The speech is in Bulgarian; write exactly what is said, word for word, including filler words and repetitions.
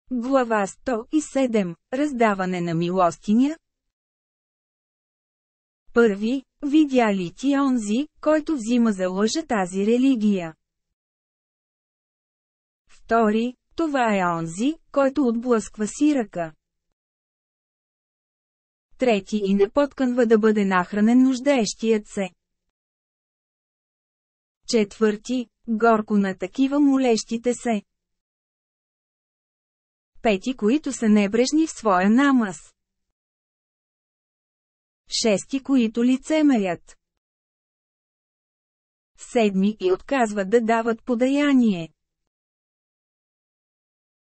Глава сто и седем. Раздаване на милостиня. Първи, видя ли ти онзи, който взима за лъжа тази религия? Втори, това е онзи, който отблъсква сирака. Трети и не подкънва да бъде нахранен нуждаещият се. Четвърти, горко на такива молещите се. Пети, които са небрежни в своя намаз. Шести, които лицемерят. Седми, и отказват да дават подаяние.